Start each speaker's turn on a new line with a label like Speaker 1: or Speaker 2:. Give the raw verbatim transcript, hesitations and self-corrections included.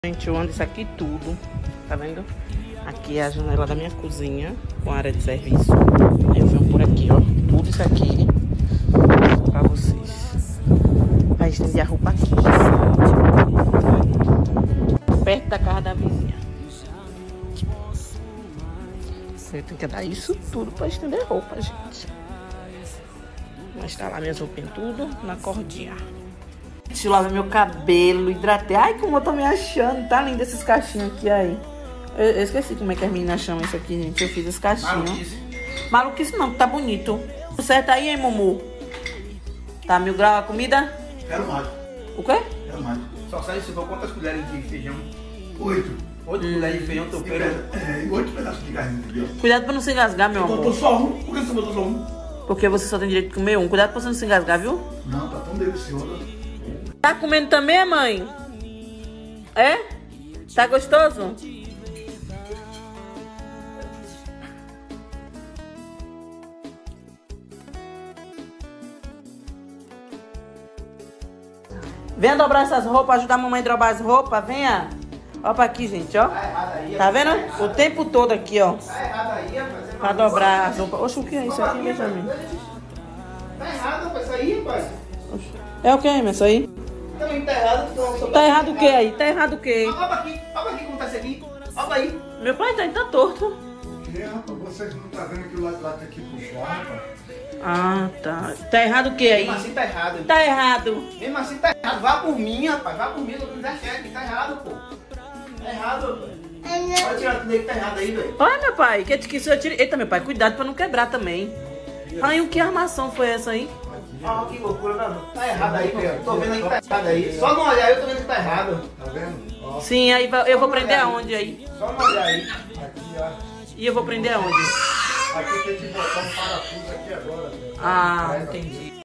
Speaker 1: Gente, eu ando isso aqui tudo, tá vendo? Aqui é a janela da minha cozinha, com área de serviço. Aí eu venho por aqui, ó, tudo isso aqui pra vocês. Vai estender a roupa aqui, perto da casa da vizinha. Eu tenho que dar isso tudo pra estender roupa, gente. Vou instalar minhas roupinhas tudo na cordinha. Deixa eu lavar meu cabelo, hidratei. Ai, como eu tô me achando. Tá lindo esses cachinhos aqui, aí. Eu, eu esqueci como é que as meninas chamam isso aqui, gente. Eu fiz esse cachinho. Maluquice. Maluquice não, tá bonito. Tudo certo aí, hein, Mumu? Tá mil graus a comida?
Speaker 2: Quero mais.
Speaker 1: O quê?
Speaker 2: Quero mais.
Speaker 3: Só sai se for quantas colheres de feijão?
Speaker 2: Oito.
Speaker 3: Oito
Speaker 1: Hum.
Speaker 3: colheres de feijão topeiro.
Speaker 2: É, e oito pedaços de carne, entendeu?
Speaker 1: Cuidado pra não se engasgar, meu
Speaker 2: Eu
Speaker 1: amor.
Speaker 2: botou só um. Por que você botou só um?
Speaker 1: Porque você só tem direito de comer um. Cuidado pra você não se engasgar, viu?
Speaker 2: Não, tá tão delicioso.
Speaker 1: Tá comendo também, mãe? É? Tá gostoso? Venha dobrar essas roupas, ajudar a mamãe a dobrar as roupas, venha. Ó pra aqui, gente, ó.
Speaker 3: Tá errado aí.
Speaker 1: Tá vendo? O tempo todo aqui, ó.
Speaker 3: Tá errado aí, rapaz. Você
Speaker 1: Pra
Speaker 3: não-
Speaker 1: dobrar as roupas. Oxe, o que é isso aqui, Benjamin?
Speaker 3: Tá errado, rapaz. Isso aí, rapaz.
Speaker 1: É o que, meu? Isso aí?
Speaker 3: Também tá errado. tu não-
Speaker 1: Tá errado o que aí? Tá errado o que?
Speaker 3: Olha pra aqui. Olha pra aqui como tá isso aqui. Olha pra aí.
Speaker 1: Meu pai tá, tá torto.
Speaker 2: Que, rapaz? Vocês não tá vendo que o lado lá tá aqui puxado, rapaz?
Speaker 1: Ah, tá. Tá errado o que aí?
Speaker 3: Mesmo assim tá errado.
Speaker 1: Tá errado.
Speaker 3: Mesmo assim tá errado. Vá por mim, rapaz. Vá por mim. Eu tô dando certo. Tá errado, pô. Tá errado, rapaz. Pode tirar tudo aí que tá errado aí, velho.
Speaker 1: Olha, meu pai, que que isso eu tire... Eita, meu pai, cuidado pra não quebrar também. Ai, o que armação foi essa aí?
Speaker 3: Olha que loucura, não. Tá errado aí, velho. Tô vendo aí que tá errado aí. Só não olhar aí, eu tô vendo que tá errado.
Speaker 2: Tá vendo? Ó,
Speaker 1: Sim, aí vai- eu vou prender aonde aí?
Speaker 3: Só não olhar aí.
Speaker 2: aqui, ó.
Speaker 1: E eu vou prender aonde?
Speaker 2: Aqui tem que botar um parafuso aqui agora, velho.
Speaker 1: Ah, entendi.